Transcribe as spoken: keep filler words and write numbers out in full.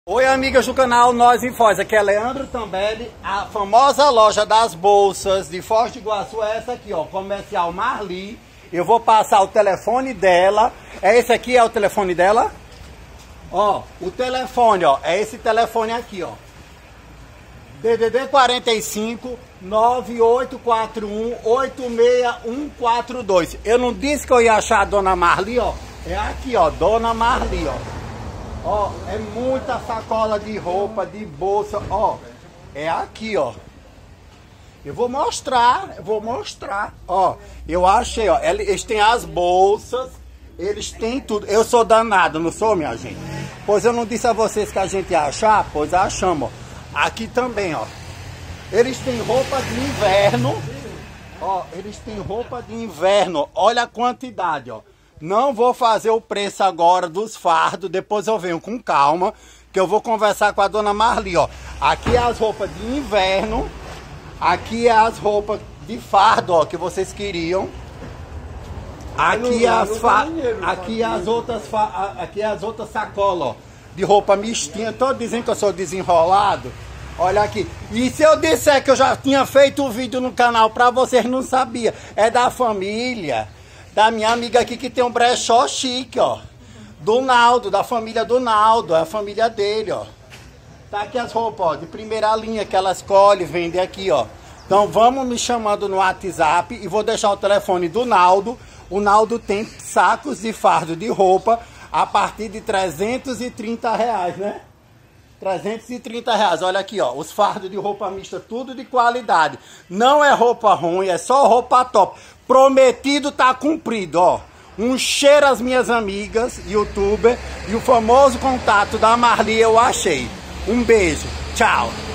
Oi, amigas do canal Nós em Foz, aqui é Leandro Tambelli, a famosa loja das bolsas de Foz do Iguaçu é essa aqui, ó, Comercial Marli. Eu vou passar o telefone dela. É esse aqui, é o telefone dela? Ó, o telefone, ó, é esse telefone aqui, ó. D D D quarenta e cinco, nove oito quatro um, oito seis um quatro dois. Eu não disse que eu ia achar a Dona Marli, ó. É aqui, ó, Dona Marli, ó. Ó, é muita sacola de roupa, de bolsa, ó. É aqui, ó. Eu vou mostrar, eu vou mostrar. Ó, eu achei, ó. Eles têm as bolsas, eles têm tudo. Eu sou danado, não sou, minha gente? Pois eu não disse a vocês que a gente ia achar, pois achamos, ó. Aqui também, ó. Eles têm roupa de inverno. Ó, eles têm roupa de inverno. Olha a quantidade, ó. Não vou fazer o preço agora dos fardos, depois eu venho com calma, que eu vou conversar com a Dona Marli, ó. Aqui é as roupas de inverno, aqui é as roupas de fardo, ó, que vocês queriam. Aqui é as fa... aqui é as outras fa... aqui é as outras sacolas, ó, de roupa mistinha. Tô dizendo que eu sou desenrolado. Olha aqui. E se eu disser que eu já tinha feito o vídeo no canal pra vocês não sabiam, é da família da minha amiga aqui que tem um brechó chique, ó. Do Naldo, da família do Naldo, é a família dele, ó. Tá aqui as roupas, ó, de primeira linha que ela escolhe, vende aqui, ó. Então vamos me chamando no WhatsApp e vou deixar o telefone do Naldo. O Naldo tem sacos de fardo de roupa a partir de trezentos e trinta reais, né? trezentos e trinta reais, olha aqui, ó, os fardos de roupa mista, tudo de qualidade. Não é roupa ruim, é só roupa top. Prometido tá cumprido, ó. Um cheiro às minhas amigas, youtuber, e o famoso contato da Marli eu achei. Um beijo, tchau.